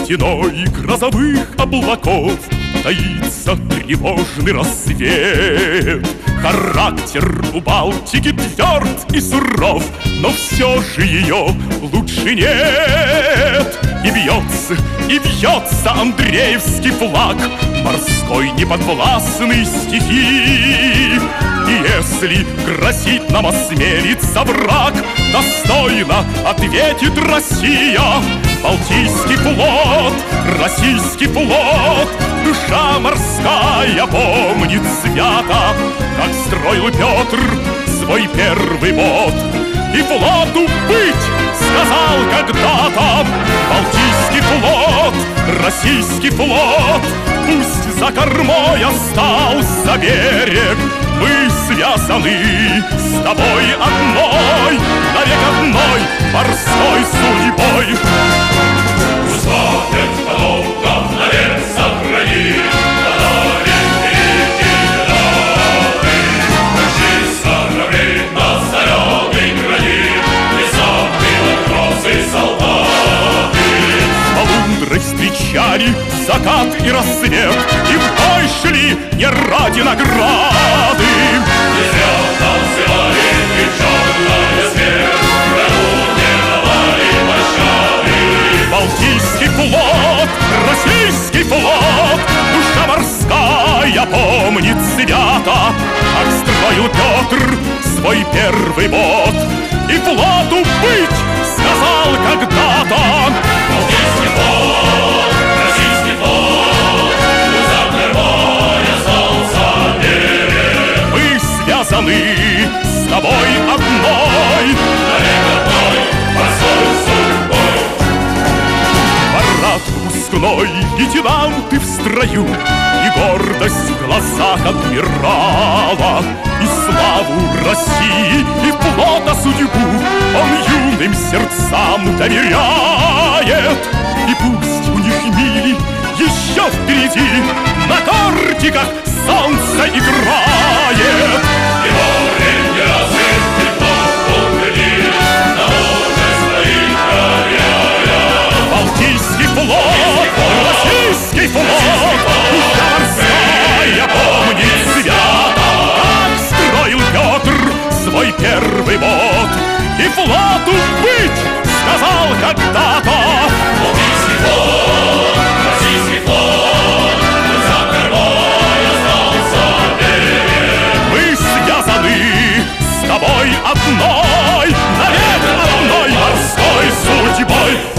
стеной грозовых облаков таится тревожный рассвет. Характер у Балтики тверд и суров, но все же ее лучше нет. И бьется Андреевский флаг, морской неподвластный стихии. И если грозит нам осмелится враг, достойно ответит Россия. Балтийский флот, российский флот, душа морская помнит свято, как строил Петр свой первый бот. И флоту быть, сказал когда-то, Балтийский флот, российский флот, пусть за кормой остался берег, мы связаны с тобой одной, навек одной морской судьбой. Пускай потомкам навек сохрани, встречали закат и рассвет, и в бой шли не ради награды. Не зря нам взывали и черная смерть, врагу не давали пощады. Балтийский флот, российский флот, душа морская помнит свято, как строил Петр свой первый бот. И флоту быть, сказал когда-то, Балтийский флот, российский флот, за кормой остался берег. Мы связаны с тобой одной, навек одной морской судьбой. Парад выпускной, лейтенанты в строю, и гордость в глазах адмирала, и славу России, и флота судьбу он юным сердцам доверяет. И пусть у них мили еще впереди, на кортиках солнце играет. Его рейнджеры тепло впереди, на море стоит коряя. Балтийский флот, российский флот, душа морская помнит свято, как строил Петр свой первый бот. И флоту быть, сказал когда-то, Балтийский флот, российский флот, за кормой остался берег. мы связаны с тобой одной, навек одной морской судьбой.